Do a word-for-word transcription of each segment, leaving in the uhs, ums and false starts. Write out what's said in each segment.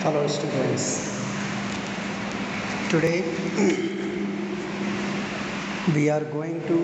Hello students, today we are going to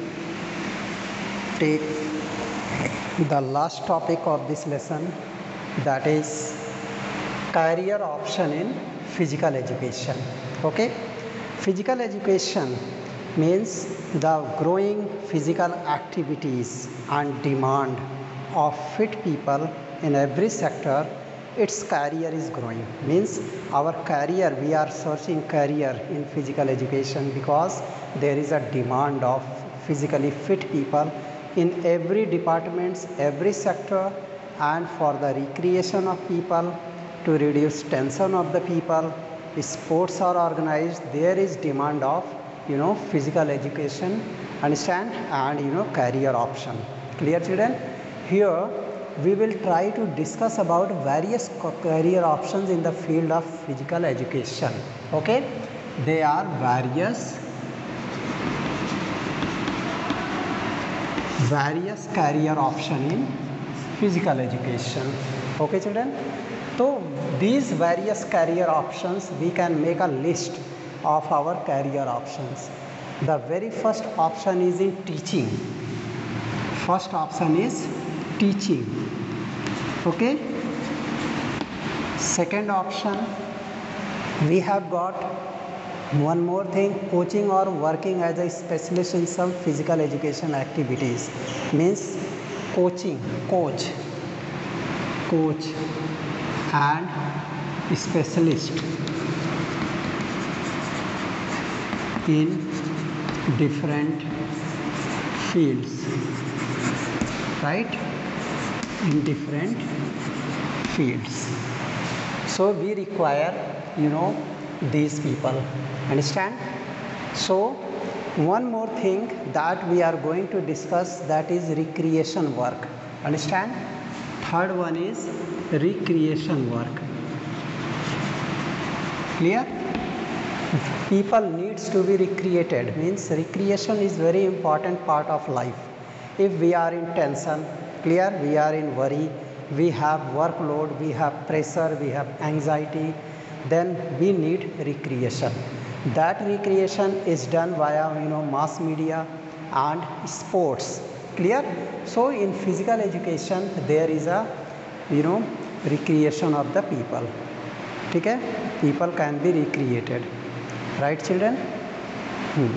take the last topic of this lesson, that is career option in physical education. Okay, physical education means the growing physical activities and demand of fit people in every sector. Its career is growing, means our career, we are searching career in physical education because there is a demand of physically fit people in every departments, every sector, and for the recreation of people, to reduce tension of the people, sports are organized, there is demand of you know physical education, understand, and you know career option. Clear children? Here we will try to discuss about various career options in the field of physical education. Okay, they are various various career option in physical education. Okay children, so these various career options, we can make a list of our career options. The very first option is in teaching. First option is teaching. Okay, second option, we have got one more thing, coaching or working as a specialist in some physical education activities, means coaching, coach coach and specialist in different fields, right, in different fields. So we require you know these people, understand. So one more thing that we are going to discuss, that is recreation work, understand. Third one is recreation work. Clear? People needs to be recreated, means recreation is very important part of life. If we are in tension, clear, we are in worry, we have workload, we have pressure, we have anxiety, then we need recreation. That recreation is done via you know mass media and sports. Clear? So in physical education there is a you know recreation of the people. Okay, people can be recreated, right children? hmm.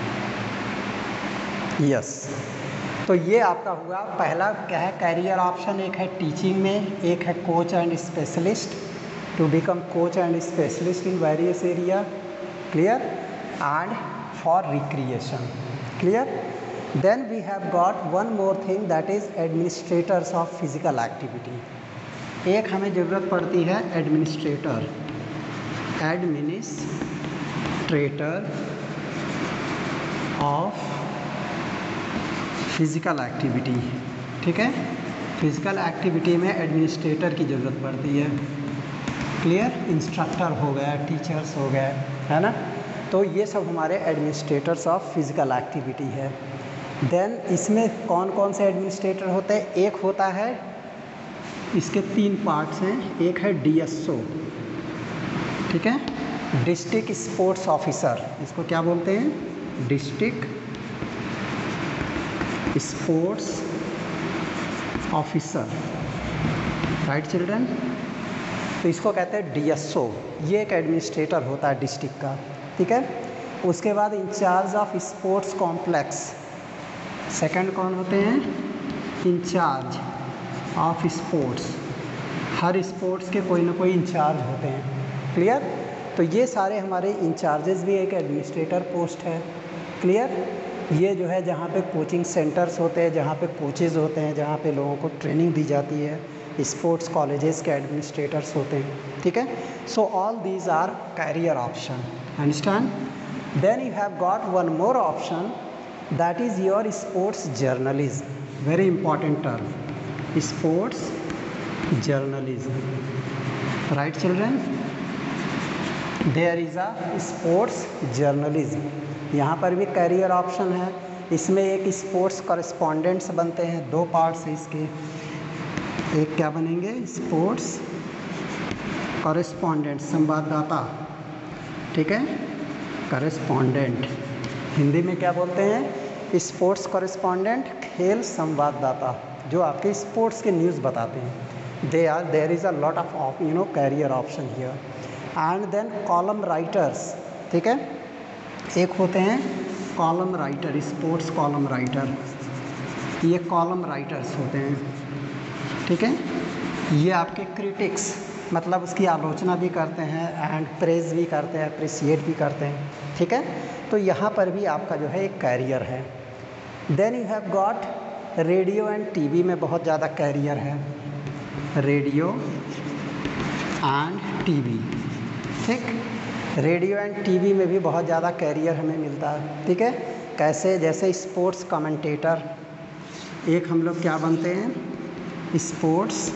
Yes, तो ये आपका हुआ पहला क्या है career option, एक है teaching में, एक है coach and specialist, to become coach and specialist in various area. Clear? And for recreation. Clear? Then we have got one more thing, that is administrators of physical activity. एक हमें ज़रूरत पड़ती है administrator, administrator of physical activity. ठीक है, physical activity में administrator की ज़रूरत पड़ती है. क्लियर? इंस्ट्रक्टर हो गया, टीचर्स हो गए, है ना. तो ये सब हमारे एडमिनिस्ट्रेटर्स ऑफ फिज़िकल एक्टिविटी है. देन इसमें कौन कौन से एडमिनिस्ट्रेटर होते हैं? एक होता है, इसके तीन पार्ट्स हैं. एक है डी एस ओ, ठीक है, डिस्ट्रिक्ट स्पोर्ट्स ऑफिसर, इसको क्या बोलते हैं? District sports officer, right children. तो इसको कहते हैं डी एस ओ. ये एक एडमिनिस्ट्रेटर होता है डिस्ट्रिक्ट का. ठीक है. उसके बाद incharge of sports complex. Second कौन होते हैं? Incharge of sports. हर स्पोर्ट्स के कोई ना कोई इंचार्ज होते हैं. क्लियर? तो ये सारे हमारे इंचार्जेस भी एक एडमिनिस्ट्रेटर पोस्ट है. क्लियर? ये जो है जहाँ पे कोचिंग सेंटर्स होते हैं, जहाँ पे कोचेज़ होते हैं, जहाँ पे लोगों को ट्रेनिंग दी जाती है, स्पोर्ट्स कॉलेजेस के एडमिनिस्ट्रेटर्स होते हैं. ठीक है. So all these are career option, understand. Then you have got one more option, that is your sports journalism. Very important term, sports journalism, right children. There is a sports journalism. यहाँ पर भी career option है. इसमें एक sports correspondents बनते हैं. दो parts हैं इसके. एक क्या बनेंगे? स्पोर्ट्स कॉरेस्पॉन्डेंट संवाददाता, ठीक है, कॉरेस्पॉन्डेंट हिंदी में क्या बोलते हैं, स्पोर्ट्स कॉरेस्पॉन्डेंट, खेल संवाददाता, जो आपके स्पोर्ट्स के न्यूज़ बताते हैं। They are there is a lot of you know career option here. And then column writers, ठीक है, एक होते हैं column writer, sports column writer, ये कॉलम राइटर्स होते हैं, ठीक है। ये आपके क्रिटिक्स, मतलब उसकी आलोचना भी करते हैं एंड प्रेज भी करते हैं, अप्रिसिएट भी करते हैं, ठीक है। तो यहाँ पर भी आपका जो है एक कैरियर है। Then you have got radio and TV में बहुत ज़्यादा कैरियर है, रेडियो एंड टीवी, ठीक। रेडियो एंड टीवी में भी बहुत ज़्यादा कैरियर हमें मिलता है, ठीक है। कैसे, जैसे स्पोर्ट्स कमेंटेटर, एक हम लोग क्या बनते हैं, स्पोर्ट्स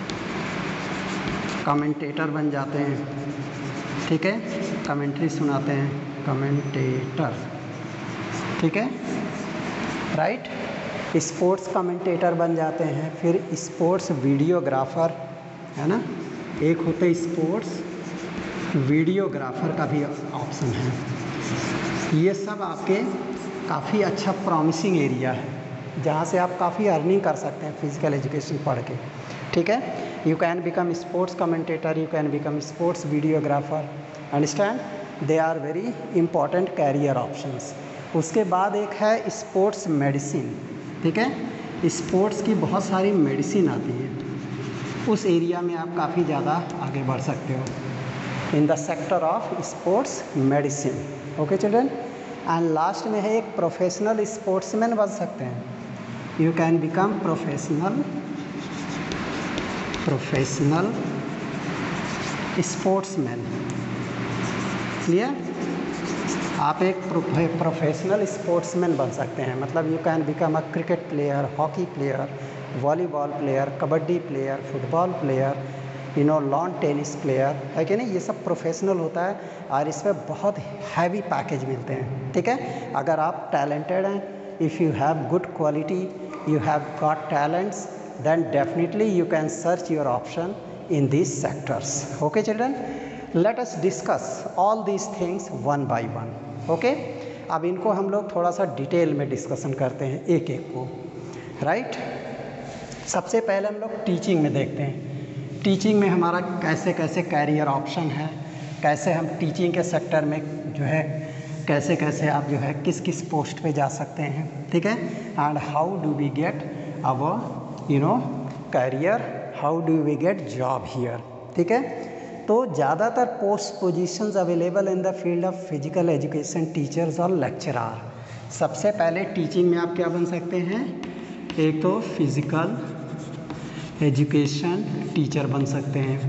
कमेंटेटर बन जाते हैं, ठीक है, कमेंट्री सुनाते हैं, कमेंटेटर, ठीक है, राइट। स्पोर्ट्स कमेंटेटर बन जाते हैं। फिर स्पोर्ट्स वीडियोग्राफर, है ना, एक होते स्पोर्ट्स वीडियोग्राफर का भी ऑप्शन है। ये सब आपके काफ़ी अच्छा प्रॉमिसिंग एरिया है, जहाँ से आप काफ़ी अर्निंग कर सकते हैं फिजिकल एजुकेशन पढ़ के, ठीक है। You can become sports commentator, you can become sports videographer, understand, they are very important career options. उसके बाद एक है स्पोर्ट्स मेडिसिन, ठीक है, स्पोर्ट्स की बहुत सारी मेडिसिन आती है, उस एरिया में आप काफ़ी ज़्यादा आगे बढ़ सकते हो in the sector of sports medicine, okay children. And last में है एक प्रोफेशनल स्पोर्ट्समैन बन सकते हैं, you can become professional professional sportsman, clear. आप एक प्रोफेशनल स्पोर्ट्समैन बन सकते हैं, मतलब you can become a cricket player, hockey player, volleyball player, kabaddi player, football player, you know lawn tennis player, है कि नहीं। ये सब प्रोफेशनल होता है और इसमें बहुत हैवी पैकेज मिलते हैं, ठीक है। अगर आप टैलेंटेड हैं, if you have good quality, you have got talents, then definitely you can search your option in these sectors, okay children। let us discuss all these things one by one, okay। अब इनको हम लोग थोड़ा सा detail में discussion करते हैं एक एक को, राइट। सबसे पहले हम लोग टीचिंग में देखते हैं, टीचिंग में हमारा कैसे कैसे कैरियर ऑप्शन है, कैसे हम टीचिंग के सेक्टर में जो है कैसे कैसे आप जो है किस किस पोस्ट पे जा सकते हैं, ठीक है। And how do we get our you know career, how do we get job here, ठीक है। तो ज़्यादातर post positions available in the field of physical education teachers और लेक्चरार। सबसे पहले टीचिंग में आप क्या बन सकते हैं, एक तो फिजिकल एजुकेशन टीचर बन सकते हैं,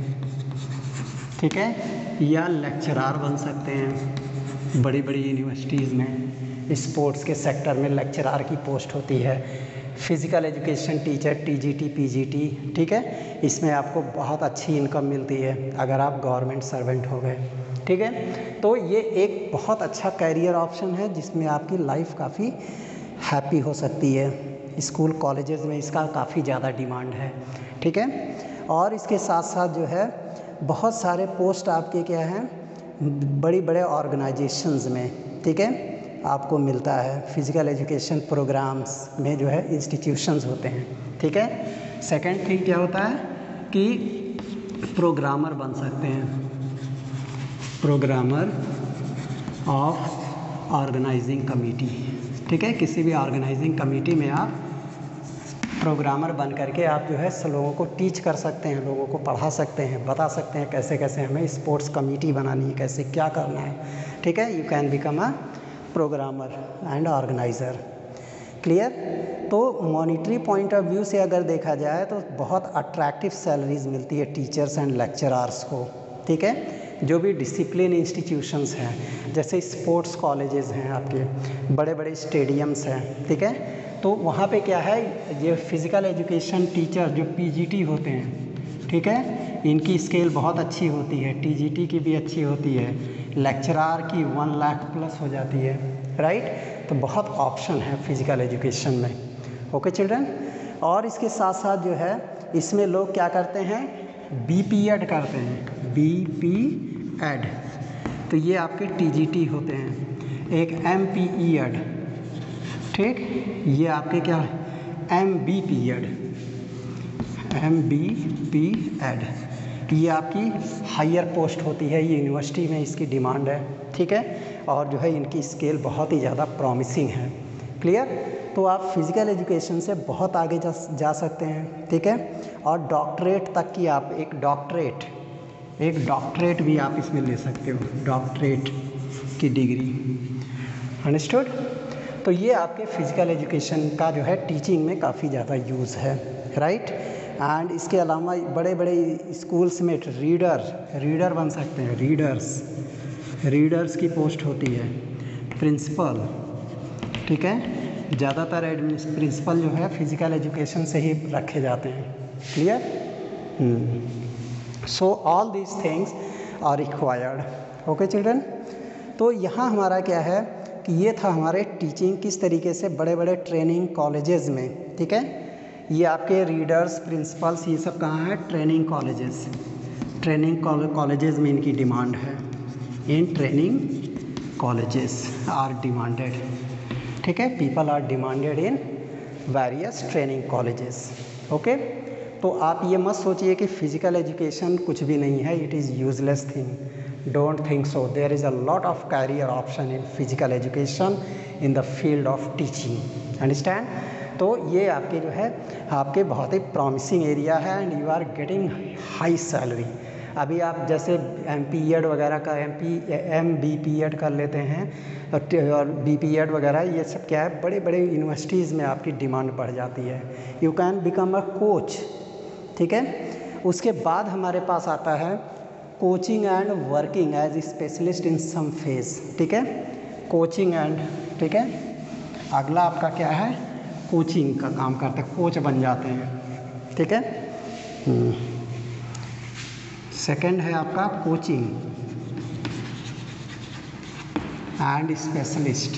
ठीक है, या लेक्चरार बन सकते हैं। बड़ी बड़ी यूनिवर्सिटीज़ में स्पोर्ट्स के सेक्टर में लेक्चरार की पोस्ट होती है, physical education teacher, TGT, PGT, ठीक है। इसमें आपको बहुत अच्छी इनकम मिलती है अगर आप गवर्नमेंट सर्वेंट हो गए, ठीक है। तो ये एक बहुत अच्छा कैरियर ऑप्शन है जिसमें आपकी लाइफ काफ़ी हैप्पी हो सकती है। स्कूल कॉलेजेस में इसका काफ़ी ज़्यादा डिमांड है, ठीक है। और इसके साथ साथ जो है बहुत सारे पोस्ट आपके क्या हैं, बड़ी बड़े ऑर्गेनाइजेशंस में, ठीक है, आपको मिलता है। फिज़िकल एजुकेशन प्रोग्राम्स में जो है इंस्टीट्यूशंस होते हैं, ठीक है। सेकंड थिंग क्या होता है कि प्रोग्रामर बन सकते हैं, प्रोग्रामर ऑफ ऑर्गेनाइजिंग कमेटी, ठीक है। किसी भी ऑर्गेनाइजिंग कमेटी में आप प्रोग्रामर बन करके आप जो है लोगों को टीच कर सकते हैं, लोगों को पढ़ा सकते हैं, बता सकते हैं कैसे कैसे हमें स्पोर्ट्स कमेटी बनानी है, कैसे क्या करना है, ठीक है। You can become a programmer and organiser, clear. तो मॉनिटरी पॉइंट ऑफ व्यू से अगर देखा जाए तो बहुत अट्रैक्टिव सैलरीज मिलती है टीचर्स एंड लेक्चरार्स को, ठीक है। जो भी डिसिप्लिन इंस्टीट्यूशंस हैं, जैसे स्पोर्ट्स कॉलेजेस हैं, आपके बड़े बड़े स्टेडियम्स हैं, ठीक है। तो वहाँ पे क्या है, ये फिज़िकल एजुकेशन टीचर जो पीजीटी होते हैं, ठीक है, इनकी स्केल बहुत अच्छी होती है, टीजीटी की भी अच्छी होती है, लेक्चरार की वन लाख प्लस हो जाती है, राइट। तो बहुत ऑप्शन है फिज़िकल एजुकेशन में, ओके चिल्ड्रन। और इसके साथ साथ जो है इसमें लोग क्या करते हैं, बीपीएड करते हैं, बी पी एड, तो ये आपके टी जी टी होते हैं। एक एम पी ई एड, ठीक, ये आपके क्या M B P Ed, M B P Ed, ये आपकी हायर पोस्ट होती है, ये यूनिवर्सिटी में इसकी डिमांड है, ठीक है, और जो है इनकी स्केल बहुत ही ज़्यादा प्रॉमिसिंग है। क्लियर? तो आप फिज़िकल एजुकेशन से बहुत आगे जा, जा सकते हैं, ठीक है, और डॉक्टरेट तक की आप एक डॉक्टरेट एक डॉक्टरेट भी आप इसमें ले सकते हो, डॉक्टरेट की डिग्री। अंडरस्टूड? तो ये आपके फिज़िकल एजुकेशन का जो है टीचिंग में काफ़ी ज़्यादा यूज़ है, राइट। एंड इसके अलावा बड़े बड़े स्कूल्स में रीडर रीडर बन सकते हैं, रीडर्स रीडर्स की पोस्ट होती है, प्रिंसिपल, ठीक है, ज़्यादातर एडमिनिस प्रिंसिपल जो है फिज़िकल एजुकेशन से ही रखे जाते हैं। Clear? So all these things are required. Okay children, तो यहाँ हमारा क्या है कि ये था हमारे टीचिंग किस तरीके से बड़े बड़े ट्रेनिंग कॉलेजेस में, ठीक है, ये आपके रीडर्स प्रिंसिपल्स ये सब कहाँ है, ट्रेनिंग कॉलेजेस ट्रेनिंग कॉलेजेस में इनकी डिमांड है, in training colleges are demanded, ठीक है, people are demanded in various training colleges. Okay, तो आप ये मत सोचिए कि फ़िज़िकल एजुकेशन कुछ भी नहीं है, it is useless thing, don't think so, there is a lot of career option in physical education in the field of teaching, understand. तो ये आपके जो है आपके बहुत ही प्रॉमिसिंग एरिया है and you are getting high salary. अभी आप जैसे एम पी एड वगैरह का M P M B P Ed कर लेते हैं और बी पी एड वगैरह, ये सब क्या है, बड़े बड़े यूनिवर्सिटीज़ में आपकी डिमांड बढ़ जाती है, you can become a coach, ठीक है। उसके बाद हमारे पास आता है coaching and working as specialist in some phase, ठीक है, कोचिंग एंड, ठीक है, अगला आपका क्या है, कोचिंग का काम करते हैं, कोच बन जाते हैं, ठीक है। सेकंड है आपका coaching and specialist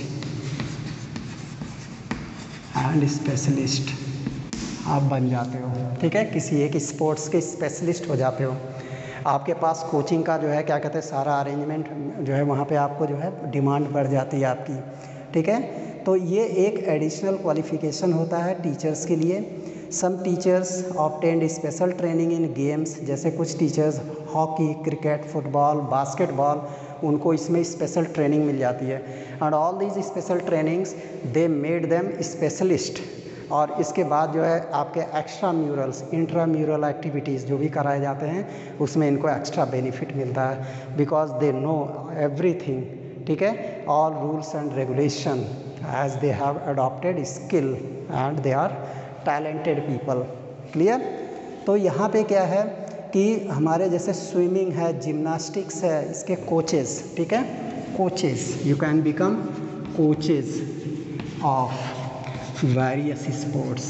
and specialist आप बन जाते हो, ठीक है, किसी एक स्पोर्ट्स के स्पेशलिस्ट हो जाते हो। आपके पास कोचिंग का जो है क्या कहते हैं सारा अरेंजमेंट जो है वहाँ पे आपको जो है डिमांड बढ़ जाती है आपकी, ठीक है। तो ये एक एडिशनल क्वालिफिकेशन होता है टीचर्स के लिए। Some teachers obtained special training in games, जैसे कुछ teachers hockey, cricket, football, basketball, उनको इसमें स्पेशल ट्रेनिंग मिल जाती है। And all these special trainings they made them specialist. और इसके बाद जो है आपके extra murals, intra mural activities जो भी कराए जाते हैं उसमें इनको एक्स्ट्रा बेनिफिट मिलता है, बिकॉज दे नो एवरीथिंग, ठीक है, all rules and regulation as they have adopted skill and they are talented people. Clear? तो यहाँ पे क्या है कि हमारे जैसे स्विमिंग है, जिम्नास्टिक्स है, इसके कोचेस, ठीक है, coaches, you can become coaches of various sports,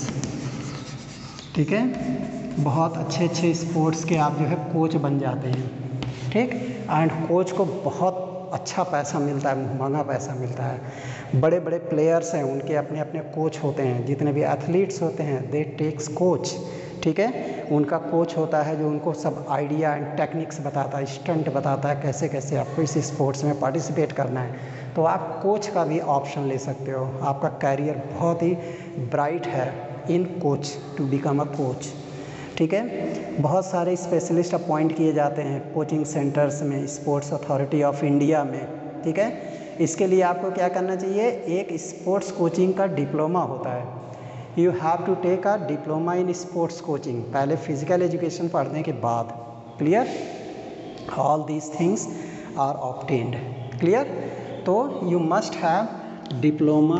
ठीक है, बहुत अच्छे अच्छे स्पोर्ट्स के आप जो है कोच बन जाते हैं, ठीक। एंड कोच को बहुत अच्छा पैसा मिलता है, महंगा पैसा मिलता है। बड़े बड़े प्लेयर्स हैं, उनके अपने अपने कोच होते हैं, जितने भी एथलीट्स होते हैं दे टेक्स कोच, ठीक है, उनका कोच होता है जो उनको सब आइडिया एंड टेक्निक्स बताता है, स्टंट बताता है, कैसे कैसे आपको इस स्पोर्ट्स में पार्टिसिपेट करना है। तो आप कोच का भी ऑप्शन ले सकते हो, आपका कैरियर बहुत ही ब्राइट है in coach, to become a coach, ठीक है। बहुत सारे स्पेशलिस्ट अपॉइंट किए जाते हैं कोचिंग सेंटर्स में, स्पोर्ट्स अथॉरिटी ऑफ इंडिया में, ठीक है। इसके लिए आपको क्या करना चाहिए, एक स्पोर्ट्स कोचिंग का डिप्लोमा होता है, you have to take a diploma in sports coaching, पहले फिजिकल एजुकेशन पढ़ने के बाद। Clear? All these things are obtained. Clear? तो यू मस्ट हैव डिप्लोमा,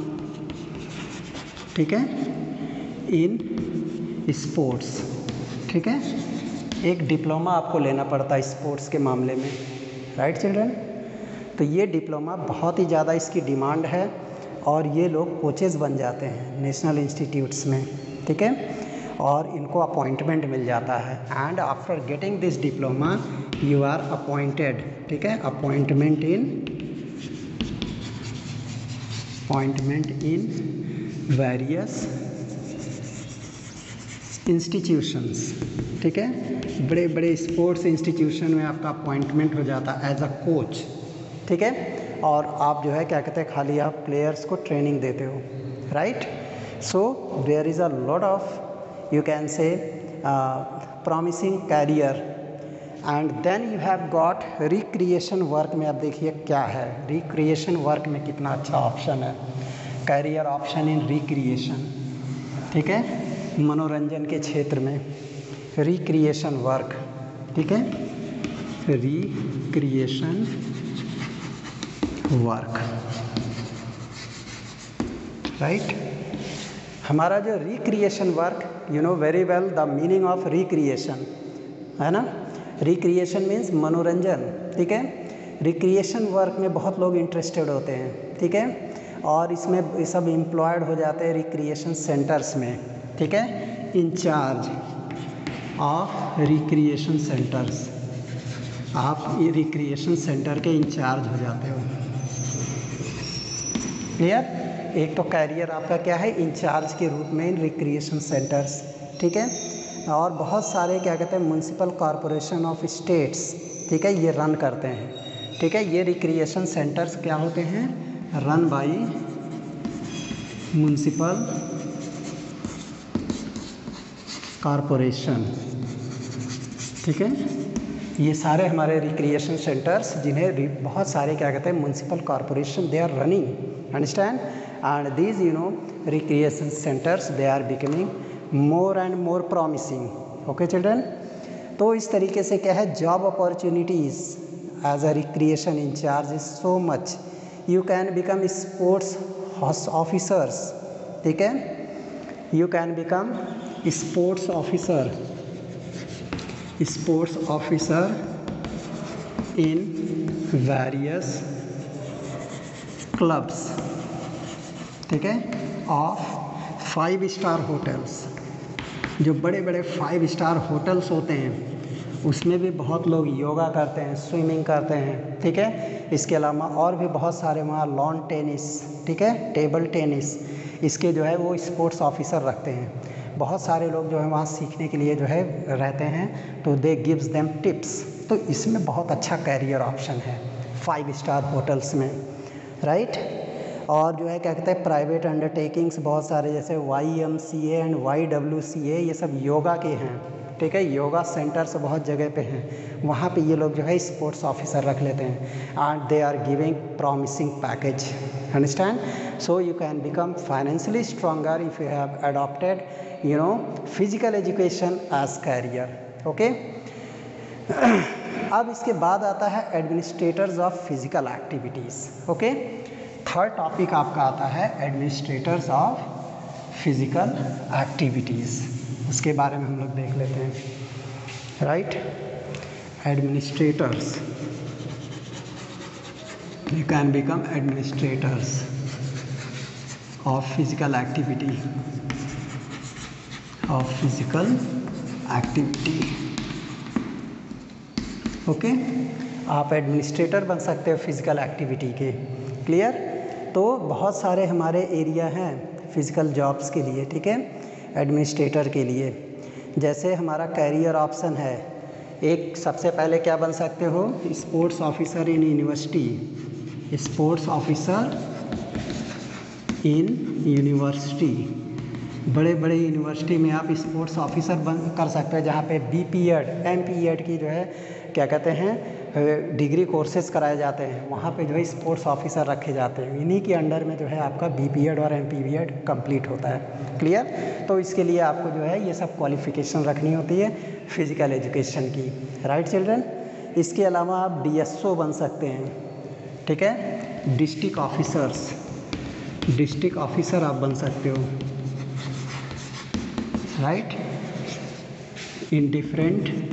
ठीक है, इन स्पोर्ट्स, ठीक है, एक डिप्लोमा आपको लेना पड़ता है स्पोर्ट्स के मामले में, राइट चिल्ड्रन। तो ये डिप्लोमा बहुत ही ज़्यादा इसकी डिमांड है और ये लोग कोचेस बन जाते हैं नेशनल इंस्टीट्यूट्स में, ठीक है, और इनको अपॉइंटमेंट मिल जाता है। And after getting this diploma you are appointed, ठीक है, appointment in appointment in various institutions, ठीक है, बड़े बड़े स्पोर्ट्स इंस्टीट्यूशन में आपका अपॉइंटमेंट हो जाता है एज अ कोच, ठीक है, और आप जो है क्या कहते हैं खाली आप प्लेयर्स को ट्रेनिंग देते हो, right. So there is a lot of you can say promising career and then you have got recreation work में। अब देखिए क्या है रिक्रिएशन वर्क में, कितना अच्छा ऑप्शन है कैरियर ऑप्शन इन रिक्रिएशन, ठीक है, मनोरंजन के क्षेत्र में रिक्रिएशन वर्क, ठीक है, रिक्रिएशन वर्क, राइट। हमारा जो recreation work, you know very well the meaning of recreation, है ना। रिक्रिएशन मीन्स मनोरंजन, ठीक है। रिक्रिएशन वर्क में बहुत लोग इंटरेस्टेड होते हैं, ठीक है, और इसमें ये सब एम्प्लॉयड हो जाते हैं रिक्रिएशन सेंटर्स में, ठीक है, इंचार्ज ऑफ रिक्रिएशन सेंटर्स, आप ये रिक्रिएशन सेंटर के इंचार्ज हो जाते हो, क्लियर। एक तो कैरियर आपका क्या है इंचार्ज के रूप में इन रिक्रिएशन सेंटर्स, ठीक है, और बहुत सारे क्या कहते हैं म्युनिसिपल कॉरपोरेशन ऑफ स्टेट्स, ठीक है, ये रन करते हैं, ठीक है। ये रिक्रिएशन सेंटर्स क्या होते हैं, रन बाई म्युनिसिपल कॉरपोरेशन, ठीक है। ये सारे हमारे रिक्रिएशन सेंटर्स जिन्हें बहुत सारे क्या कहते हैं municipal corporation they are running, understand, and these you know recreation centres they are becoming more and more promising, okay children. तो इस तरीके से क्या है job opportunities as a recreation incharge is so much, you can become sports officers, ठीक है, you can become sports officer, sports officer in various clubs, ठीक है, ऑफ फाइव स्टार होटल्स। जो बड़े बड़े फाइव स्टार होटल्स होते हैं उसमें भी बहुत लोग योगा करते हैं, स्विमिंग करते हैं, ठीक है। इसके अलावा और भी बहुत सारे वहाँ लॉन टेनिस, ठीक है, टेबल टेनिस, इसके जो है वो स्पोर्ट्स ऑफिसर रखते हैं। बहुत सारे लोग जो है वहाँ सीखने के लिए जो है रहते हैं, तो दे गिव्स देम टिप्स। तो इसमें बहुत अच्छा कैरियर ऑप्शन है फाइव स्टार होटल्स में, राइट। और जो है क्या कहते हैं प्राइवेट अंडरटेकिंग्स बहुत सारे, जैसे Y M C A and Y W C A, ये सब योगा के हैं, ठीक है, योगा सेंटर्स बहुत जगह पे हैं, वहाँ पे ये लोग जो है स्पोर्ट्स ऑफिसर रख लेते हैं and they are giving promising package, understand. So you can become financially stronger if you have adopted you know physical education as career, okay. अब इसके बाद आता है administrators of physical activities, okay. Third topic आपका आता है administrators of physical activities, उसके बारे में हम लोग देख लेते हैं, right. Administrators, you can become administrators of physical activity, of physical activity, okay. आप एडमिनिस्ट्रेटर बन सकते हो फिजिकल एक्टिविटी के, क्लियर। तो बहुत सारे हमारे एरिया हैं फिज़िकल जॉब्स के लिए, ठीक है, एडमिनिस्ट्रेटर के लिए। जैसे हमारा कैरियर ऑप्शन है, एक सबसे पहले क्या बन सकते हो, sports officer in university, sports officer in university. बड़े बड़े यूनिवर्सिटी में आप स्पोर्ट्स ऑफिसर बन कर सकते हैं, जहाँ पे B P Ed M P Ed की जो है क्या कहते हैं डिग्री कोर्सेज कराए जाते हैं, वहाँ पे जो है स्पोर्ट्स ऑफिसर रखे जाते हैं। इन्हीं के अंडर में जो है आपका बी पी एड और एम पी एड कंप्लीट होता है, क्लियर। तो इसके लिए आपको जो है ये सब क्वालिफिकेशन रखनी होती है फिजिकल एजुकेशन की, राइट चिल्ड्रन। इसके अलावा आप डी एस ओ बन सकते हैं, ठीक है, डिस्ट्रिक्ट ऑफिसर्स, डिस्ट्रिक्ट ऑफिसर आप बन सकते हो, राइट, इन डिफरेंट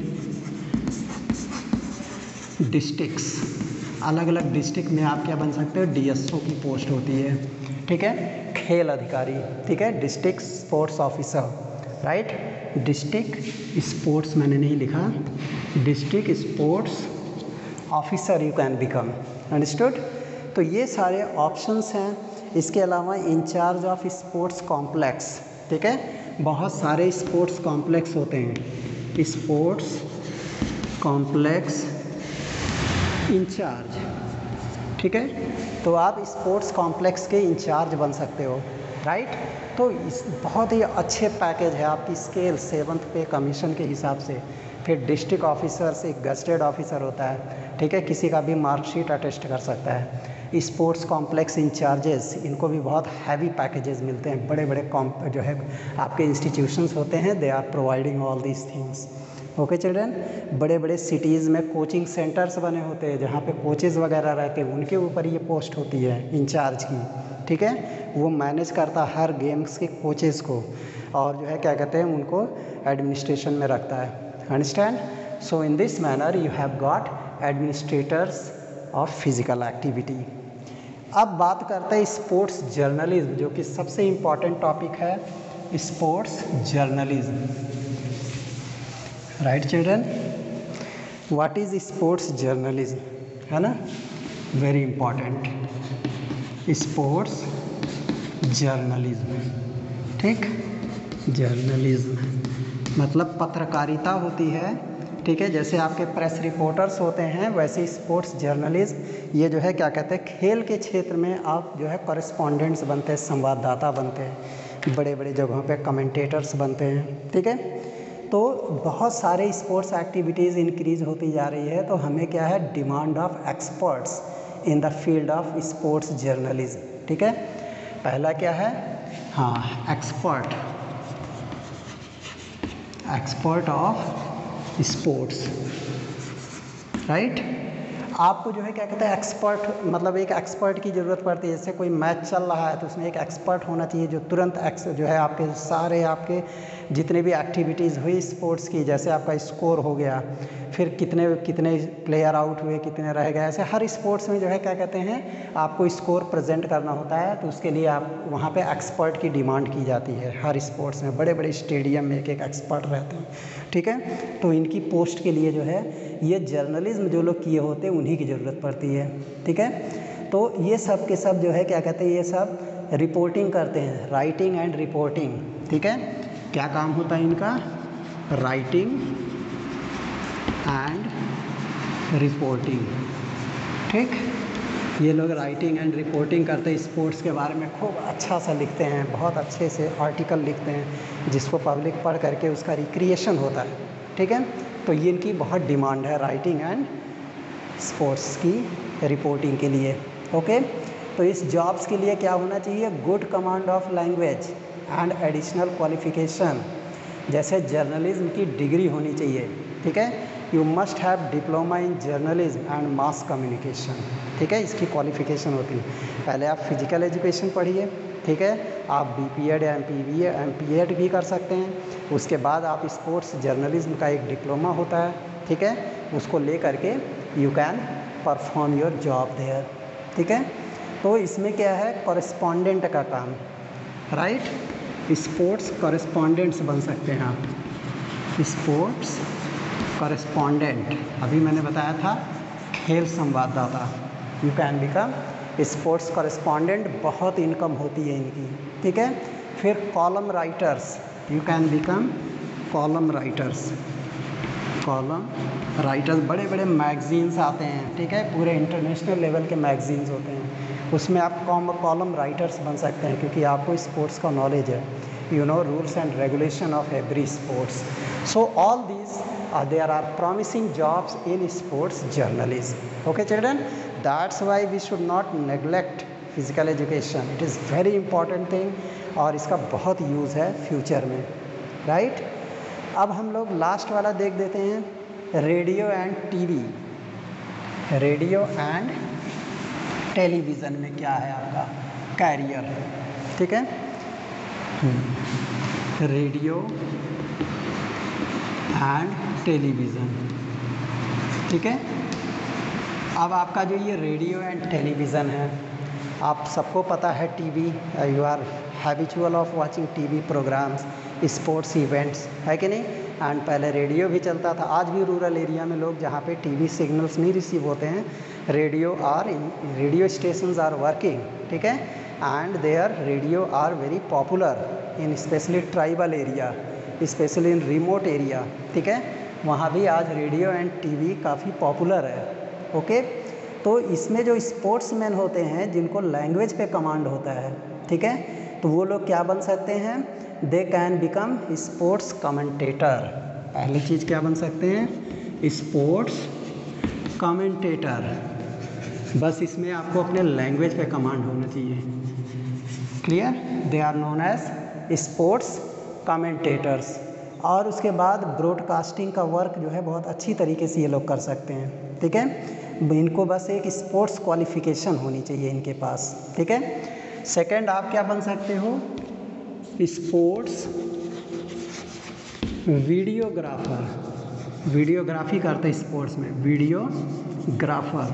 डिस्ट्रिक्ट्स। अलग अलग डिस्ट्रिक्ट में आप क्या बन सकते हो, डी एस ओ की पोस्ट होती है, ठीक है, खेल अधिकारी, ठीक है, district sports officer, right, district sports मैंने नहीं लिखा, district sports officer you can become, understood. तो ये सारे ऑप्शंस हैं। इसके अलावा इंचार्ज ऑफ स्पोर्ट्स कॉम्प्लेक्स, ठीक है, बहुत सारे स्पोर्ट्स कॉम्प्लेक्स होते हैं, स्पोर्ट्स कॉम्प्लेक्स इंचार्ज, ठीक है। तो आप स्पोर्ट्स कॉम्प्लेक्स के इंचार्ज बन सकते हो, राइट। तो इस बहुत ही अच्छे पैकेज है आपकी स्केल सेवन्थ पे कमीशन के हिसाब से। फिर डिस्ट्रिक्ट ऑफिसर से गस्टेड ऑफिसर होता है, ठीक है, किसी का भी मार्कशीट अटेस्ट कर सकता है। स्पोर्ट्स कॉम्प्लेक्स इंचार्जेस, इनको भी बहुत हैवी पैकेजेस मिलते हैं। बड़े बड़े कॉम जो है आपके इंस्टीट्यूशंस होते हैं, they are providing all these things. Okay children, बड़े बड़े सिटीज़ में कोचिंग सेंटर्स बने होते हैं जहाँ पे कोचेज़ वगैरह रहते हैं, उनके ऊपर ये पोस्ट होती है इंचार्ज की, ठीक है। वो मैनेज करता है हर गेम्स के कोचेज़ को, और जो है क्या कहते हैं उनको एडमिनिस्ट्रेशन में रखता है। Understand? So in this manner you have got administrators of physical activity. अब बात करते हैं स्पोर्ट्स जर्नलिज्म, जो कि सबसे इम्पॉर्टेंट टॉपिक है, sports journalism. Right children, what is sports journalism, है ना, वेरी इंपॉर्टेंट। स्पोर्ट्स जर्नलिज्म, ठीक, जर्नलिज्म मतलब पत्रकारिता होती है, ठीक है। जैसे आपके प्रेस रिपोर्टर्स होते हैं, वैसे स्पोर्ट्स जर्नलिज्म ये जो है क्या कहते हैं, खेल के क्षेत्र में आप जो है कॉरेस्पॉन्डेंट्स बनते हैं, संवाददाता बनते हैं, बड़े बड़े जगहों पे कमेंटेटर्स बनते हैं, ठीक है। तो बहुत सारे स्पोर्ट्स एक्टिविटीज़ इंक्रीज़ होती जा रही है, तो हमें क्या है, demand of experts in the field of sports journalism, ठीक है। पहला क्या है, हाँ, expert, expert of sports, right. आपको जो है क्या कहते हैं एक्सपर्ट, मतलब एक एक्सपर्ट की ज़रूरत पड़ती है। जैसे कोई मैच चल रहा है तो उसमें एक एक्सपर्ट होना चाहिए जो तुरंत एक्स जो है आपके सारे आपके जितने भी एक्टिविटीज़ हुई स्पोर्ट्स की, जैसे आपका स्कोर हो गया, फिर कितने कितने प्लेयर आउट हुए, कितने रह गए, ऐसे हर स्पोर्ट्स में जो है क्या कहते हैं आपको स्कोर प्रेजेंट करना होता है। तो उसके लिए आप वहाँ पे एक्सपर्ट की डिमांड की जाती है। हर स्पोर्ट्स में बड़े बड़े स्टेडियम में एक एक एक्सपर्ट रहते हैं, ठीक है। तो इनकी पोस्ट के लिए जो है ये जर्नलिज्म जो लोग किए होते हैं उन्हीं की ज़रूरत पड़ती है, ठीक है। तो ये सब के सब जो है क्या कहते हैं, ये सब रिपोर्टिंग करते हैं, राइटिंग एंड रिपोर्टिंग, ठीक है। क्या काम होता है इनका, राइटिंग एंड रिपोर्टिंग, ठीक। ये लोग राइटिंग एंड रिपोर्टिंग करते हैं, स्पोर्ट्स के बारे में खूब अच्छा सा लिखते हैं, बहुत अच्छे से आर्टिकल लिखते हैं जिसको पब्लिक पढ़ करके उसका रिक्रिएशन होता है, ठीक है। तो ये इनकी बहुत डिमांड है राइटिंग एंड स्पोर्ट्स की रिपोर्टिंग के लिए, ओके। तो इस जॉब्स के लिए क्या होना चाहिए, good command of language and additional qualification. जैसे जर्नलिज्म की डिग्री होनी चाहिए, ठीक है। You must have diploma in journalism and mass communication, ठीक है, इसकी क्वालिफिकेशन होती है। पहले आप फिजिकल एजुकेशन पढ़िए, ठीक है, आप B P Ed M P B M P Ed भी कर सकते हैं। उसके बाद आप स्पोर्ट्स जर्नलिज्म का एक डिप्लोमा होता है, ठीक है, उसको ले करके you can perform your job there, ठीक है। तो इसमें क्या है, कॉरेस्पॉन्डेंट का काम, राइट, स्पोर्ट्स कॉरेस्पॉन्डेंट्स बन सकते हैं आप, स्पोर्ट्स कॉरेस्पॉन्डेंट। अभी मैंने बताया था खेल संवाददाता, you can become sports correspondent, बहुत इनकम होती है इनकी, ठीक है। फिर column writers, you can become column writers, column writers बड़े बड़े मैगजीन्स आते हैं, ठीक है, पूरे इंटरनेशनल लेवल के मैगजीन्स होते हैं, उसमें आप कॉम कॉलम राइटर्स बन सकते हैं क्योंकि आपको स्पोर्ट्स का नॉलेज है, you know rules and regulation of every sports. So all these uh, there are promising jobs in sports journalism. Okay children, that's why we should not neglect physical education. It is very important thing और इसका बहुत use है future में, right. अब हम लोग last वाला देख देते हैं, radio and TV. Radio and television में क्या है आपका कैरियर, ठीक है। रेडियो एंड टेलीविज़न, ठीक है। अब आपका जो ये रेडियो एंड टेलीविज़न है, आप सबको पता है TV, you are habitual of watching TV programmes, sports events, है कि नहीं। एंड पहले रेडियो भी चलता था। आज भी रूरल एरिया में लोग जहाँ पे टीवी सिग्नल्स नहीं रिसीव होते हैं, radio are radio stations are working, ठीक है, and there radio are very popular in specially tribal area, specially in remote area, ठीक है, वहाँ भी आज रेडियो एंड टीवी काफ़ी पॉपुलर है। ओके, तो इसमें जो स्पोर्ट्समैन होते हैं जिनको लैंग्वेज पे कमांड होता है, ठीक है, तो वो लोग क्या बन सकते हैं, they can become sports commentator. पहली चीज़ क्या बन सकते हैं, स्पोर्ट्स कमेंटेटर। बस इसमें आपको अपने लैंग्वेज पे कमांड होना चाहिए। Clear, they are known as sports commentators. और उसके बाद ब्रॉडकास्टिंग का वर्क जो है बहुत अच्छी तरीके से ये लोग कर सकते हैं, ठीक है, इनको बस एक स्पोर्ट्स क्वालिफिकेशन होनी चाहिए इनके पास, ठीक है। सेकंड आप क्या बन सकते हो, स्पोर्ट्स वीडियोग्राफर। वीडियोग्राफी करते हैं स्पोर्ट्स में, videographer.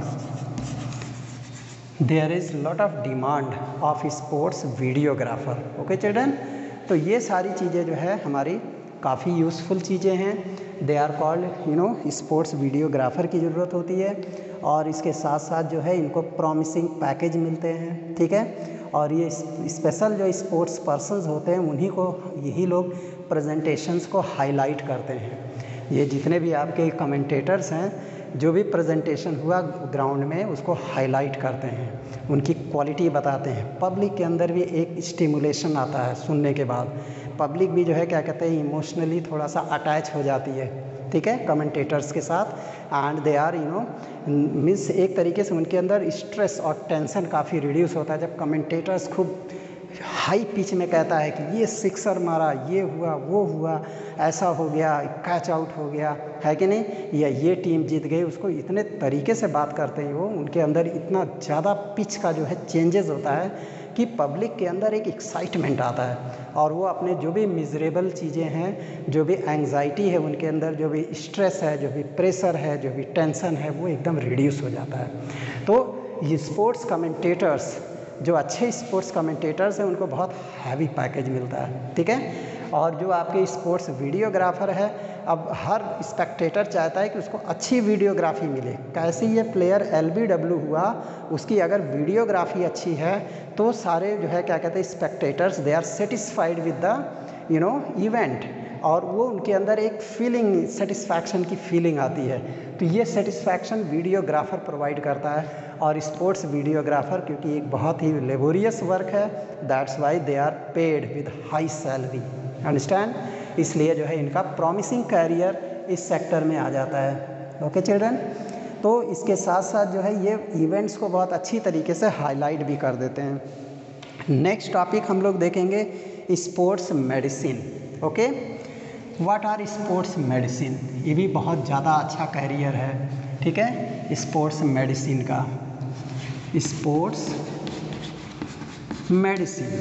There is lot of demand of sports videographer. Okay children, तो ये सारी चीज़ें जो है हमारी काफ़ी यूज़फुल चीज़ें हैं। They are called you know sports videographer की ज़रूरत होती है, और इसके साथ साथ जो है इनको प्रॉमिसिंग पैकेज मिलते हैं, ठीक है, और ये स्पेशल जो स्पोर्ट्स पर्सन्स होते हैं उन्हीं को यही लोग प्रेजेंटेशंस को हाईलाइट करते हैं। ये जितने भी आपके कमेंटेटर्स हैं, जो भी प्रेजेंटेशन हुआ ग्राउंड में उसको हाईलाइट करते हैं, उनकी क्वालिटी बताते हैं। पब्लिक के अंदर भी एक स्टिमुलेशन आता है सुनने के बाद, पब्लिक भी जो है क्या कहते हैं इमोशनली थोड़ा सा अटैच हो जाती है, ठीक है, कमेंटेटर्स के साथ, and they are you know means एक तरीके से उनके अंदर स्ट्रेस और टेंशन काफ़ी रिड्यूस होता है जब कमेंटेटर्स खूब हाई पिच में कहता है कि ये सिक्सर मारा, ये हुआ, वो हुआ, ऐसा हो गया, कैच आउट हो गया, है कि नहीं, या ये टीम जीत गई। उसको इतने तरीके से बात करते हैं वो, उनके अंदर इतना ज़्यादा पिच का जो है चेंजेस होता है कि पब्लिक के अंदर एक एक्साइटमेंट आता है, और वो अपने जो भी मिजरेबल चीज़ें हैं, जो भी एंग्जाइटी है उनके अंदर, जो भी स्ट्रेस है, जो भी प्रेशर है, जो भी टेंशन है, वो एकदम रिड्यूस हो जाता है। तो ये स्पोर्ट्स कमेंटेटर्स, जो अच्छे स्पोर्ट्स कमेंटेटर्स हैं उनको बहुत हैवी पैकेज मिलता है, ठीक है। और जो आपके स्पोर्ट्स वीडियोग्राफर है, अब हर स्पेक्टेटर चाहता है कि उसको अच्छी वीडियोग्राफी मिले। कैसे ये प्लेयर एल बी डब्ल्यू हुआ, उसकी अगर वीडियोग्राफी अच्छी है तो सारे जो है क्या कहते हैं spectators, they are satisfied with the you know event, और वो उनके अंदर एक फीलिंग, सेटिस्फैक्शन की फीलिंग आती है। तो ये सेटिस्फैक्शन वीडियोग्राफर प्रोवाइड करता है। और स्पोर्ट्स वीडियोग्राफर क्योंकि एक बहुत ही लेबोरियस वर्क है, that's why they are paid with high salary, understand, इसलिए जो है इनका प्रॉमिसिंग कैरियर इस सेक्टर में आ जाता है। ओके चिल्ड्रन, तो इसके साथ साथ जो है ये इवेंट्स को बहुत अच्छी तरीके से हाईलाइट भी कर देते हैं। नेक्स्ट टॉपिक हम लोग देखेंगे sports medicine. Okay, what are sports medicine, ये भी बहुत ज़्यादा अच्छा कैरियर है, ठीक है, स्पोर्ट्स मेडिसिन का। Sports medicine,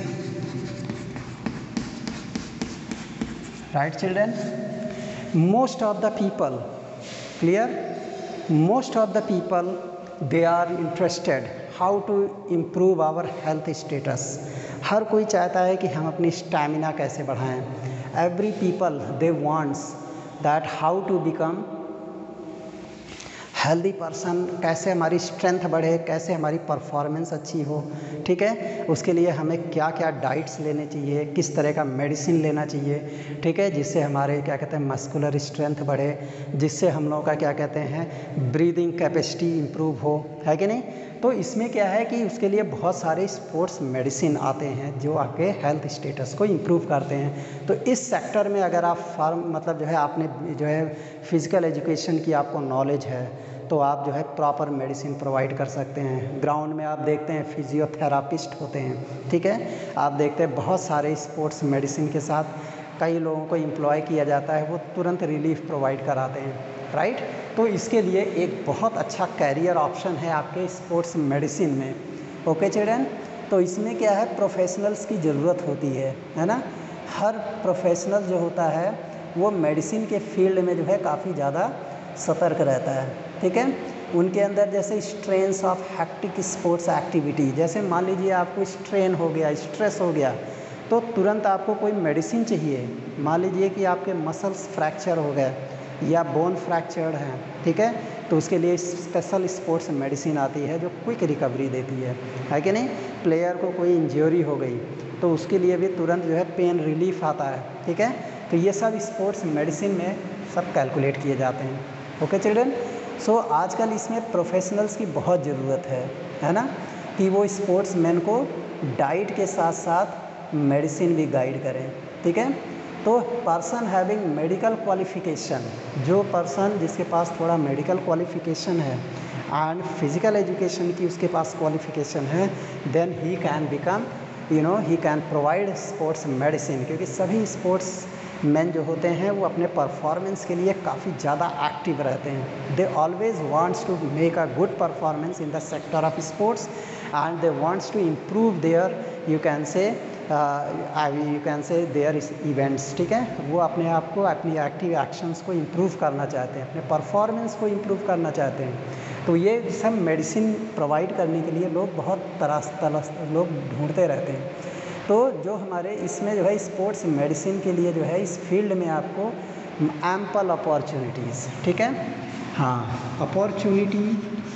right children, most of the people, clear, most of the people they are interested how to improve our health status। हर कोई चाहता है कि हम अपनी स्टैमिना कैसे बढ़ाएं। every people they wants that how to become healthy person, कैसे हमारी स्ट्रेंथ बढ़े, कैसे हमारी परफॉर्मेंस अच्छी हो, ठीक है, उसके लिए हमें क्या क्या डाइट्स लेने चाहिए, किस तरह का मेडिसिन लेना चाहिए, ठीक है, जिससे हमारे क्या कहते हैं मस्कुलर स्ट्रेंथ बढ़े, जिससे हम लोगों का क्या कहते हैं ब्रीदिंग कैपेसिटी इम्प्रूव हो, है कि नहीं। तो इसमें क्या है कि उसके लिए बहुत सारे स्पोर्ट्स मेडिसिन आते हैं जो आपके हेल्थ स्टेटस को इम्प्रूव करते हैं। तो इस सेक्टर में अगर आप फार्म मतलब जो है आपने जो है फिज़िकल एजुकेशन की आपको नॉलेज है तो आप जो है प्रॉपर मेडिसिन प्रोवाइड कर सकते हैं। ग्राउंड में आप देखते हैं फिजियोथेरापिस्ट होते हैं, ठीक है, आप देखते हैं बहुत सारे स्पोर्ट्स मेडिसिन के साथ कई लोगों को एम्प्लॉय किया जाता है, वो तुरंत रिलीफ प्रोवाइड कराते हैं, राइट। तो इसके लिए एक बहुत अच्छा कैरियर ऑप्शन है आपके स्पोर्ट्स मेडिसिन में। ओके चिल्ड्रन, तो इसमें क्या है प्रोफेशनल्स की ज़रूरत होती है, है ना। हर प्रोफेशनल जो होता है वो मेडिसिन के फील्ड में जो है काफ़ी ज़्यादा सतर्क रहता है, ठीक है। उनके अंदर जैसे strains of hectic sports activity, जैसे मान लीजिए आपको स्ट्रेन हो गया, स्ट्रेस हो गया, तो तुरंत आपको कोई मेडिसिन चाहिए, मान लीजिए कि आपके मसल्स फ्रैक्चर हो गए या बोन फ्रैक्चर्ड हैं, ठीक है, तो उसके लिए स्पेशल स्पोर्ट्स मेडिसिन आती है जो क्विक रिकवरी देती है है कि नहीं। प्लेयर को कोई इंजरी हो गई तो उसके लिए भी तुरंत जो है पेन रिलीफ आता है, ठीक है। तो ये सब स्पोर्ट्स मेडिसिन में सब कैलकुलेट किए जाते हैं। ओके चिल्ड्रन, सो आजकल इसमें प्रोफेशनल्स की बहुत ज़रूरत है है ना, कि वो स्पोर्ट्स मैन को डाइट के साथ साथ मेडिसिन भी गाइड करें, ठीक है। तो पर्सन हैविंग मेडिकल क्वालिफिकेशन, जो पर्सन जिसके पास थोड़ा मेडिकल क्वालिफिकेशन है एंड फिज़िकल एजुकेशन की उसके पास क्वालिफिकेशन है, then he can become you know he can provide sports medicine, क्योंकि सभी स्पोर्ट्स मैन जो होते हैं वो अपने परफॉर्मेंस के लिए काफ़ी ज़्यादा एक्टिव रहते हैं। They always wants to make a good performance in the sector of sports and they wants to improve their you can say you can say their events, ठीक है। वो अपने आप को अपनी एक्टिव एक्शंस को इम्प्रूव करना चाहते हैं, अपने परफॉर्मेंस को इम्प्रूव करना चाहते हैं। तो ये सब मेडिसिन प्रोवाइड करने के लिए लोग बहुत तरह तरह लोग ढूंढते रहते हैं। तो जो हमारे इसमें जो है स्पोर्ट्स मेडिसिन के लिए जो है इस फील्ड में आपको एम्पल अपॉर्चुनिटीज़, ठीक है, हाँ, opportunity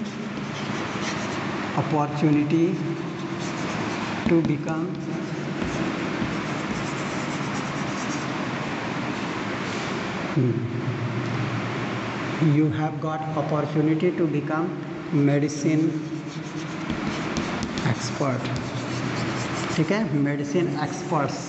opportunity to become you have got opportunity to become medicine expert, ठीक है, मेडिसिन एक्सपर्ट्स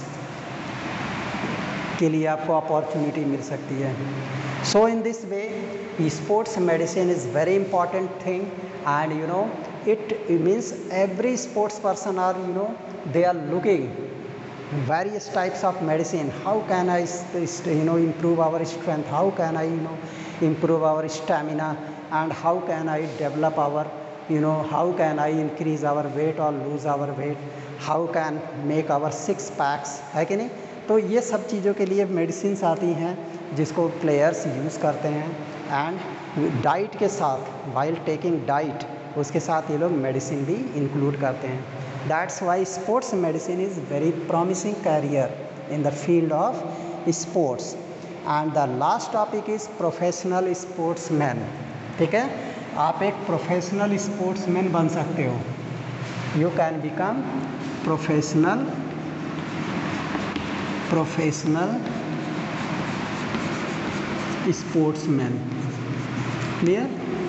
के लिए आपको अपॉर्चुनिटी मिल सकती है। So in this way sports medicine is very important thing and you know it means every sports person are you know they are looking various types of medicine. How can I you know improve our strength, how can I you know improve our stamina, and how can I develop our you know how can I increase our weight or lose our weight, how can make our six packs, है कि नहीं। तो ये सब चीज़ों के लिए medicine आती हैं जिसको प्लेयर्स यूज़ करते हैं एंड डाइट के साथ, वाइल टेकिंग डाइट, उसके साथ ये लोग मेडिसिन भी इंक्लूड करते हैं। That's why sports medicine is very promising career in the field of sports. And the last topic is professional sportsman, ठीक है, आप एक प्रोफेशनल स्पोर्ट्समैन बन सकते हो। You can become professional professional sportsman, clear?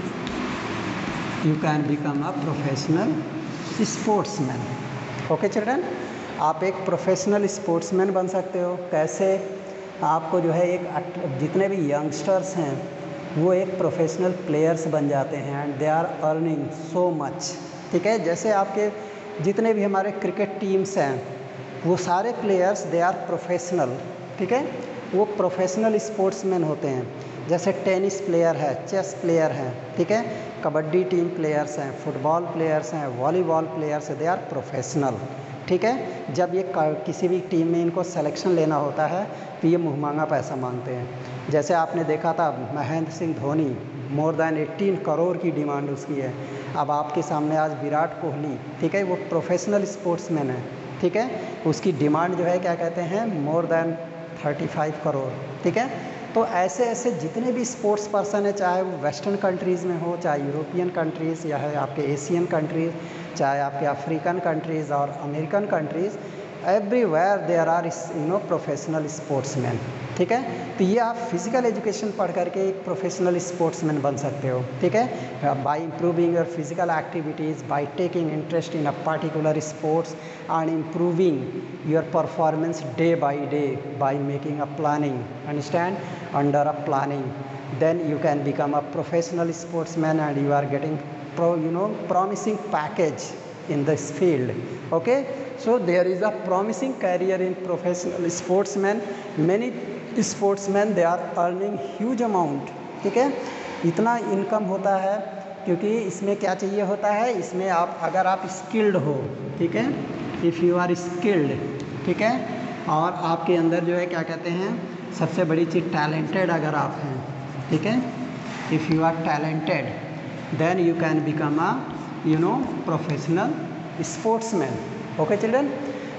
You can become a professional sportsman. Okay children, आप एक professional sportsman बन सकते हो। कैसे? आपको जो है एक जितने भी यंगस्टर्स हैं वो एक प्रोफेशनल प्लेयर्स बन जाते हैं and they are earning so much, ठीक है। जैसे आपके जितने भी हमारे क्रिकेट टीम्स हैं वो सारे प्लेयर्स दे आर प्रोफेशनल, ठीक है, वो प्रोफेशनल स्पोर्ट्समैन होते हैं। जैसे टेनिस प्लेयर है, चेस प्लेयर हैं, ठीक है, कबड्डी टीम प्लेयर्स हैं, फुटबॉल प्लेयर्स हैं, वॉलीबॉल प्लेयर्स हैं, दे आर प्रोफेशनल, ठीक है। जब ये किसी भी टीम में इनको सिलेक्शन लेना होता है तो ये मुँह मांगा पैसा मांगते हैं। जैसे आपने देखा था महेंद्र सिंह धोनी, मोर देन अठारह करोड़ की डिमांड उसकी है। अब आपके सामने आज विराट कोहली, ठीक है, वो प्रोफेशनल स्पोर्ट्समैन है, ठीक है, उसकी डिमांड जो है क्या कहते हैं, मोर देन पैंतीस करोड़, ठीक है। तो ऐसे ऐसे जितने भी स्पोर्ट्स पर्सन है, चाहे वो वेस्टर्न कंट्रीज़ में हो, चाहे यूरोपियन कंट्रीज़ या है आपके एशियन कंट्रीज़, चाहे आपके अफ्रीकन कंट्रीज़ और American countries, everywhere there are you know professional sportsman, ठीक है। तो ये आप फिज़िकल एजुकेशन पढ़ करके एक प्रोफेशनल स्पोर्ट्समैन बन सकते हो, ठीक है, by improving your physical activities, by taking interest in a particular sports and improving your performance day by day by making a planning, understand, under a planning, then you can become a professional sportsman and you are getting pro you know promising package in this field. Okay, so there is a promising career in professional sportsman. Many sportsmen they are earning huge amount, ठीक है, इतना income होता है क्योंकि इसमें क्या चाहिए होता है, इसमें आप अगर आप स्किल्ड हो, ठीक है, इफ़ यू आर स्किल्ड, ठीक है, और आपके अंदर जो है क्या कहते हैं, सबसे बड़ी चीज़ टैलेंटेड अगर आप हैं, ठीक है, if you are talented then you can become a you know professional sportsman. Okay children,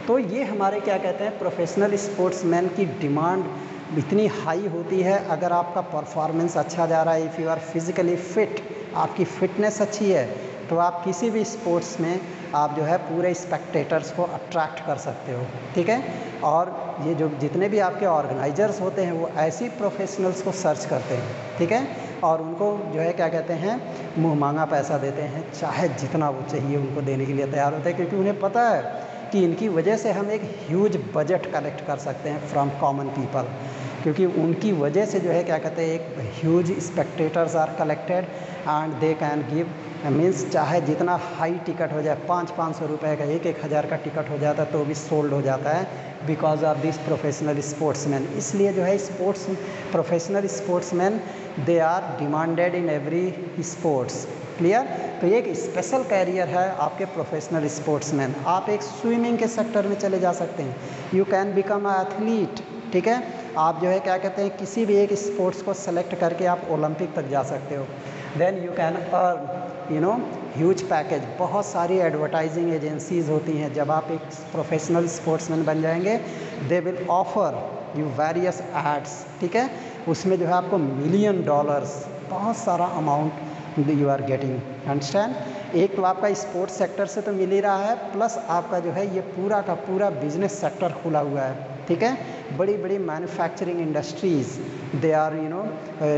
तो ये हमारे क्या कहते हैं प्रोफेशनल स्पोर्ट्समैन की डिमांड इतनी हाई होती है। अगर आपका परफॉर्मेंस अच्छा जा रहा है, if you are physically fit, आपकी फिटनेस अच्छी है, तो आप किसी भी स्पोर्ट्स में आप जो है पूरे स्पेक्टेटर्स को अट्रैक्ट कर सकते हो, ठीक है। और ये जो जितने भी आपके ऑर्गेनाइजर्स होते हैं वो ऐसी प्रोफेशनल्स को सर्च करते हैं, ठीक है, और उनको जो है क्या कहते हैं मुँह मांगा पैसा देते हैं, चाहे जितना वो चाहिए उनको देने के लिए तैयार होते हैं, क्योंकि उन्हें पता है कि इनकी वजह से हम एक ह्यूज बजट कलेक्ट कर सकते हैं फ्रॉम कॉमन पीपल, क्योंकि उनकी वजह से जो है क्या कहते हैं एक huge spectators are collected and they can give means चाहे जितना हाई टिकट हो जाए, पाँच पाँच सौ रुपये का, एक एक हज़ार का टिकट हो जाता है तो भी सोल्ड हो जाता है because of this professional sportsman. इसलिए जो है sports professional sportsman they are demanded in every sports. Clear? तो ये एक स्पेशल कैरियर है आपके प्रोफेशनल स्पोर्ट्समैन। आप एक स्विमिंग के सेक्टर में चले जा सकते हैं, you can become a athlete, ठीक है। आप जो है क्या कहते हैं किसी भी एक स्पोर्ट्स को सेलेक्ट करके आप ओलंपिक तक जा सकते हो। Then you can earn you know huge package. बहुत सारी एडवर्टाइजिंग एजेंसीज़ होती हैं, जब आप एक प्रोफेशनल स्पोर्ट्समैन बन जाएंगे they will offer you various ads, ठीक है। उसमें जो है आपको मिलियन डॉलर्स, बहुत सारा amount you are getting, understand. एक तो आपका स्पोर्ट्स सेक्टर से तो मिल ही रहा है, प्लस आपका जो है ये पूरा का पूरा बिजनेस सेक्टर खुला हुआ है, ठीक है। बड़ी बड़ी manufacturing industries they are you know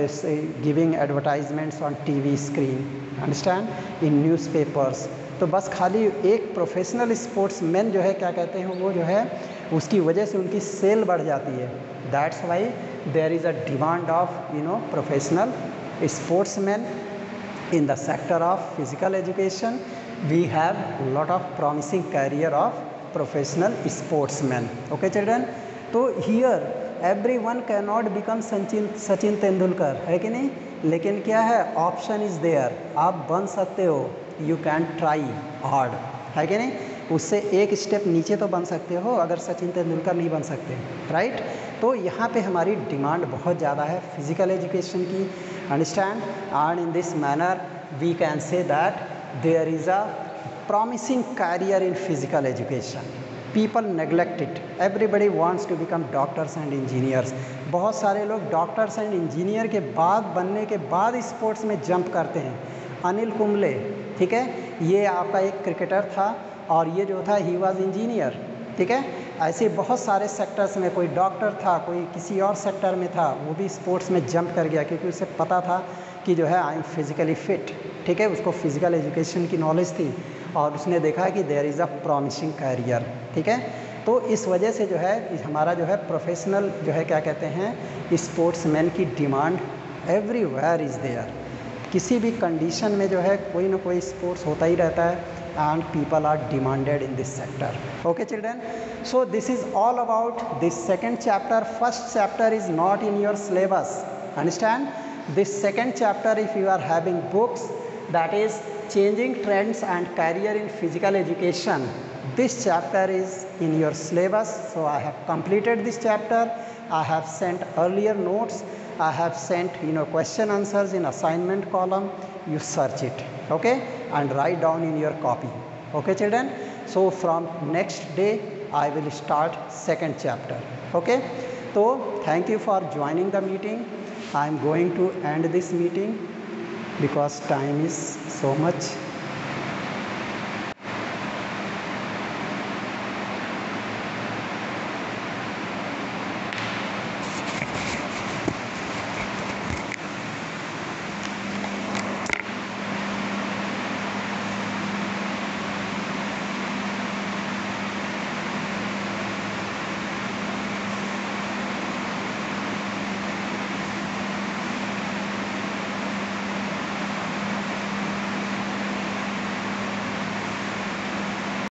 giving advertisements on TV screen, understand, in newspapers. तो बस खाली एक प्रोफेशनल स्पोर्ट्समैन जो है क्या कहते हैं वो जो है उसकी वजह से उनकी सेल बढ़ जाती है। That's why there is a demand of you know professional sportsman in the sector of physical education. We have lot of promising career of professional sportsmen. Okay children, तो here everyone cannot become Sachin Sachin Tendulkar, है कि नहीं, लेकिन क्या है option is there, आप बन सकते हो, यू कैन ट्राई हार्ड, है कि नहीं। उससे एक स्टेप नीचे तो बन सकते हो, अगर सचिन तेंदुलकर नहीं बन सकते, राइट। तो यहाँ पे हमारी डिमांड बहुत ज़्यादा है फिज़िकल एजुकेशन की, understand, and in this manner we can say that there is a promising career in physical education. People neglect it. Everybody wants to become doctors and engineers. बहुत सारे लोग डॉक्टर्स एंड इंजीनियर के बाद बनने के बाद sports में jump करते हैं। अनिल कुंबले, ठीक है, ये आपका एक क्रिकेटर था और ये जो था ही वाज इंजीनियर, ठीक है। ऐसे बहुत सारे सेक्टर्स में, कोई डॉक्टर था, कोई किसी और सेक्टर में था, वो भी स्पोर्ट्स में जंप कर गया क्योंकि उसे पता था कि जो है आई एम फिज़िकली फिट, ठीक है, उसको फिज़िकल एजुकेशन की नॉलेज थी और उसने देखा कि there is a promising career, ठीक है। तो इस वजह से जो है हमारा जो है प्रोफेशनल जो है क्या कहते हैं स्पोर्ट्समैन की डिमांड एवरीवेयर इज़ देयर। किसी भी कंडीशन में जो है कोई ना कोई स्पोर्ट्स होता ही रहता है and people are demanded in this sector. Okay children, so this is all about this second chapter. First chapter is not in your syllabus, understand. This second chapter if you are having books that is changing trends and career in physical education, this chapter is in your syllabus. So I have completed this chapter. I have sent earlier notes, I have sent you know question answers in assignment column. You search it, okay, and write down in your copy. Okay children, so from next day I will start second chapter. Okay, so thank you for joining the meeting. I am going to end this meeting because time is so much.